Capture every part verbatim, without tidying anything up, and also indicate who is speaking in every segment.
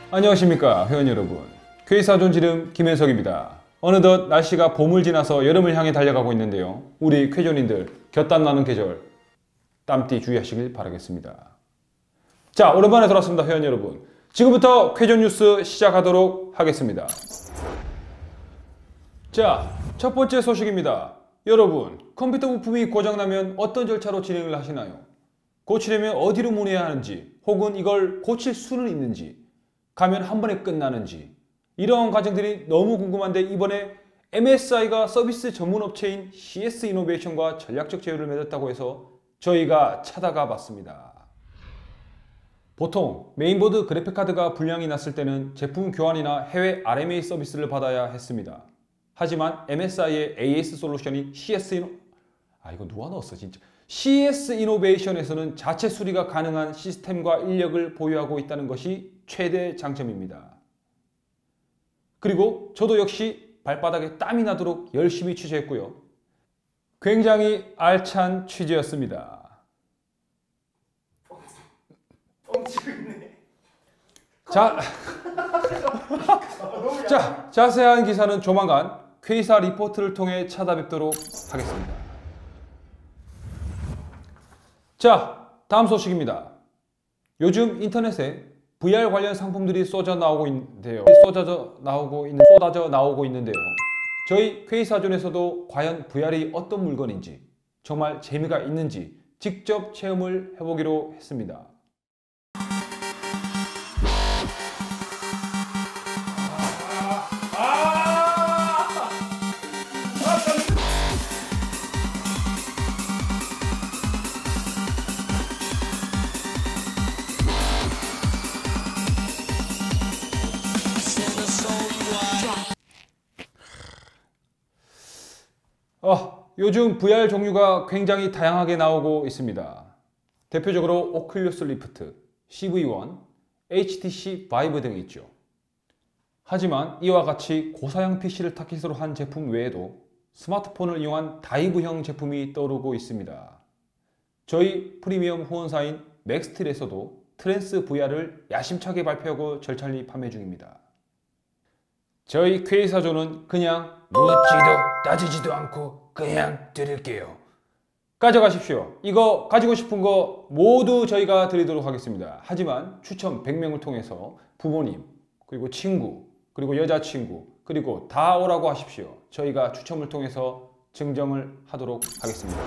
Speaker 1: 안녕하십니까 회원 여러분. 퀘이사존 지름 김현석입니다. 어느덧 날씨가 봄을 지나서 여름을 향해 달려가고 있는데요. 우리 퀘존인들 곁땀 나는 계절 땀띠 주의하시길 바라겠습니다. 자, 오랜만에 돌아왔습니다 회원 여러분. 지금부터 퀘존 뉴스 시작하도록 하겠습니다. 자, 첫 번째 소식입니다. 여러분, 컴퓨터 부품이 고장나면 어떤 절차로 진행을 하시나요? 고치려면 어디로 문의해야 하는지, 혹은 이걸 고칠 수는 있는지, 가면 한 번에 끝나는지, 이런 과정들이 너무 궁금한데 이번에 엠에스아이가 서비스 전문 업체인 씨에스이노베이션과 전략적 제휴를 맺었다고 해서 저희가 찾아가 봤습니다. 보통 메인보드 그래픽카드가 불량이 났을 때는 제품 교환이나 해외 알엠에이 서비스를 받아야 했습니다. 하지만 엠에스아이의 에이에스 솔루션인 씨에스이노... 아 이거 누가 넣었어 진짜. 씨에스이노베이션에서는 자체 수리가 가능한 시스템과 인력을 보유하고 있다는 것이 최대 장점입니다. 그리고 저도 역시 발바닥에 땀이 나도록 열심히 취재했고요. 굉장히 알찬 취재였습니다.
Speaker 2: 뻥치고 있네.
Speaker 1: 자, 자, 자세한 기사는 조만간 퀘이사 리포트를 통해 찾아뵙도록 하겠습니다. 자, 다음 소식입니다. 요즘 인터넷에 브이알 관련 상품들이 쏟아 나오고 있는데요. 쏟아져 나오고 있는 쏟아져 나오고 있는데요. 저희 퀘이사존에서도 과연 브이알이 어떤 물건인지, 정말 재미가 있는지 직접 체험을 해보기로 했습니다. 어, 요즘 브이알 종류가 굉장히 다양하게 나오고 있습니다. 대표적으로 오큘러스 리프트, 씨브이원, 에이치티씨 바이브 등이 있죠. 하지만 이와 같이 고사양 피씨를 타깃으로 한 제품 외에도 스마트폰을 이용한 다이브형 제품이 떠오르고 있습니다. 저희 프리미엄 후원사인 맥스틸에서도 트랜스 브이알을 야심차게 발표하고 절찬리 판매 중입니다. 저희 퀘이사존은 그냥 묻지도 따지지도 않고 그냥 드릴게요. 가져가십시오. 이거 가지고 싶은 거 모두 저희가 드리도록 하겠습니다. 하지만 추첨 백 명을 통해서 부모님, 그리고 친구, 그리고 여자친구, 그리고 다 오라고 하십시오. 저희가 추첨을 통해서 증정을 하도록 하겠습니다.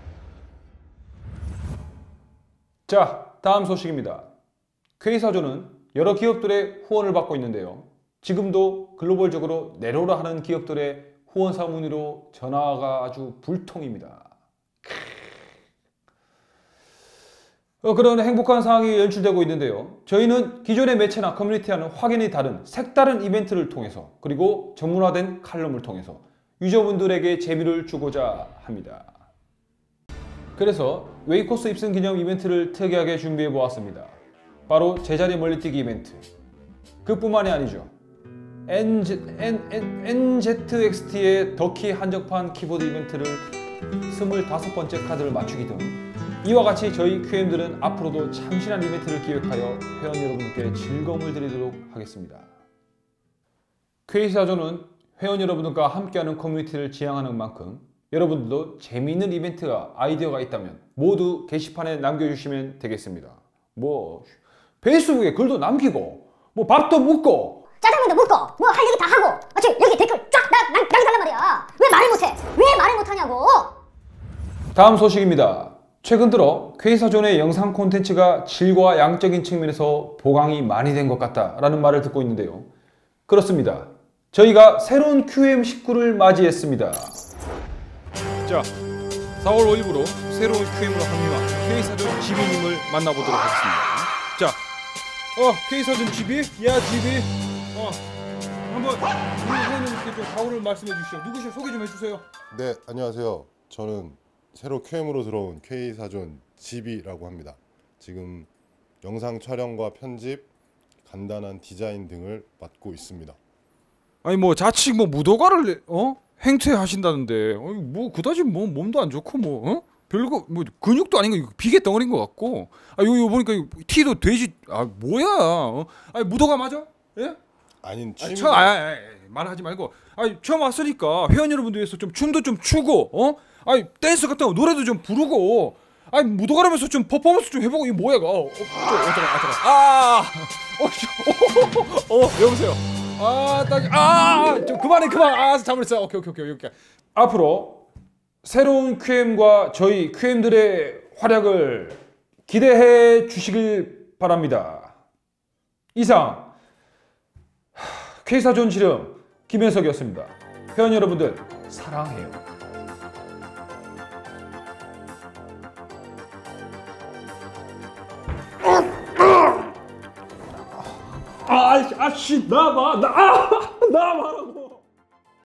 Speaker 1: 자, 다음 소식입니다. 퀘이사존은 여러 기업들의 후원을 받고 있는데요. 지금도 글로벌적으로 내로라 하는 기업들의 후원사 문의로 전화가 아주 불통입니다. 어, 그런 행복한 상황이 연출되고 있는데요. 저희는 기존의 매체나 커뮤니티와는 확연히 다른 색다른 이벤트를 통해서, 그리고 전문화된 칼럼을 통해서 유저분들에게 재미를 주고자 합니다. 그래서 웨이코스 입승 기념 이벤트를 특이하게 준비해 보았습니다. 바로 제자리 멀리뛰기 이벤트. 그뿐만이 아니죠. 엔제트엑스티의 더키 한정판 키보드 이벤트를 스물다섯 번째 카드를 맞추기 등 이와 같이 저희 큐엠들은 앞으로도 참신한 이벤트를 기획하여 회원 여러분께 즐거움을 드리도록 하겠습니다. 퀘이사존은 회원 여러분들과 함께하는 커뮤니티를 지향하는 만큼 여러분들도 재미있는 이벤트가 아이디어가 있다면 모두 게시판에 남겨주시면 되겠습니다. 뭐 페이스북에 글도 남기고 뭐 밥도 묻고
Speaker 3: 짜장면도 먹고 뭐 할 얘기 다 하고 아, 저 여기 댓글 쫙 남겨달란 말이야. 왜 말을 못해? 왜 말을 못하냐고.
Speaker 1: 다음 소식입니다. 최근 들어 퀘이사존의 영상 콘텐츠가 질과 양적인 측면에서 보강이 많이 된 것 같다라는 말을 듣고 있는데요. 그렇습니다. 저희가 새로운 큐엠 식구를 맞이했습니다. 자, 사월 오일부로 새로운 큐엠으로 합류한 퀘이사존 지비님을 만나보도록 하겠습니다. 자, 어, 퀘이사존 지비? 야, 지비. 어, 한번 우리 회원님께 좀 각오를 말씀해 주시죠. 누구시죠? 소개 좀 해주세요.
Speaker 4: 네, 안녕하세요. 저는 새로 큐엠으로 들어온 퀘이사존 지비라고 합니다. 지금 영상 촬영과 편집, 간단한 디자인 등을 맡고 있습니다.
Speaker 1: 아니 뭐 자칫 뭐 무도가를 어? 행퇴하신다는데 어, 뭐 그다지 뭐 몸도 안 좋고 뭐 어?
Speaker 5: 별거 뭐 근육도 아닌 거 이거 비계 덩어리인 것 같고. 아 요 요 보니까 이거 티도 돼지. 아 뭐야? 어? 아 무도가 맞아? 예?
Speaker 4: 아닌
Speaker 5: 아,
Speaker 4: 취미.
Speaker 5: 처음 아, 아, 아, 말하지 말고. 아 처음 왔으니까 회원 여러분들 위해서 좀 춤도 좀 추고, 어? 아 댄스 같은 거 노래도 좀 부르고. 아 무도가라면서 좀 퍼포먼스 좀 해보고. 이거 뭐야 이거? 어, 어, 어, 잠깐, 아, 잠깐. 아, 어, 어, 어, 여보세요. 아, 딱, 아, 좀 그만해, 그만. 아, 잘못했어. 오케이, 오케이, 오케이, 오케이.
Speaker 1: 앞으로 새로운 큐엠과 저희 큐엠들의 활약을 기대해 주시길 바랍니다. 이상 K사전 지름 김현석이었습니다. 회원 여러분들 사랑해요. 아, 아씨, 나 봐, 나, 아, 나 봐라.